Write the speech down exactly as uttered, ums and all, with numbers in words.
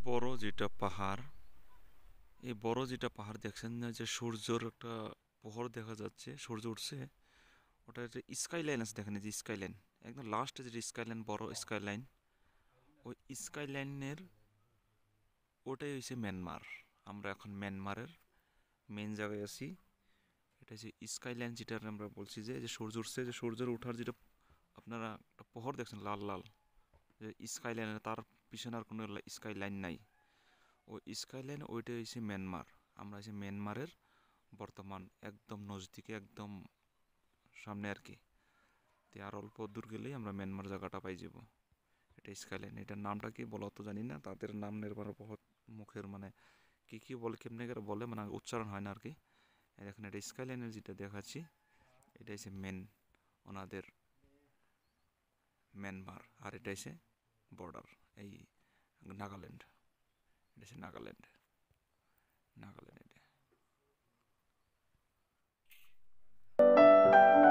বড় যেটা পাহাড়, এই বড় যেটা পাহাড় দেখছেন না, যে সূর্যর একটা প্রহর দেখা যাচ্ছে, সূর্য উঠছে, ওটা যে স্কাই লাইন আছে দেখেন, এই যে স্কাই লাইন, একদম লাস্টে যে স্কাই লাইন, বড় স্কাই লাইন, ওই স্কাই লাইনের ওটাই হচ্ছে মিয়ানমার। আমরা এখন মিয়ানমারের মেন জায়গায় আছি। এটা যে স্কাই লাইন যেটা আমরা বলছি, যে যে সূর্য উঠছে, যে সূর্যের ওঠার যেটা আপনারা একটা প্রহর দেখছেন লাল লাল, যে স্কাই লাইন, তার পিছনে আর কোনো স্কাই লাইন নাই, ওই স্কাই লাইন ওইটাই হচ্ছে মিয়ানমার। আমরা হচ্ছে মিয়ানমারের বর্তমান একদম নজদিকে, একদম সামনে আর কি। তো আর অল্প দূর গেলেই আমরা মিয়ানমার জায়গাটা পাই যাব। এটা স্কাইলাইন, এটার নামটা কি বলো তো জানি না, তাদের নাম নির্ভর বহুত মুখের মানে কি কি বলে, কেমনে করে বলে, মানে উচ্চারণ হয় না আর কি। এখন এটা স্কাইলাইনের যেটা দেখাচ্ছি, এটা হচ্ছে মেন ওনাদের মিয়ানমার, আর এটা হচ্ছে বর্ডার, এই নাগাল্যান্ড। এটা হচ্ছে নাগাল্যান্ড, নাগাল্যান্ড এটা।